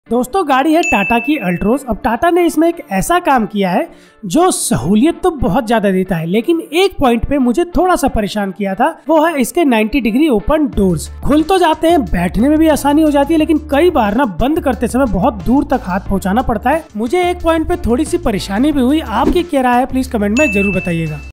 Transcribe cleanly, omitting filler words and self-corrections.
दोस्तों गाड़ी है टाटा की अल्ट्रोज। अब टाटा ने इसमें एक ऐसा काम किया है जो सहूलियत तो बहुत ज्यादा देता है, लेकिन एक पॉइंट पे मुझे थोड़ा सा परेशान किया था, वो है इसके 90 डिग्री ओपन डोर्स। खुल तो जाते हैं, बैठने में भी आसानी हो जाती है, लेकिन कई बार ना बंद करते समय बहुत दूर तक हाथ पहुंचाना पड़ता है। मुझे एक पॉइंट पे थोड़ी सी परेशानी भी हुई। आपकी क्या राय है, प्लीज कमेंट में जरूर बताइएगा।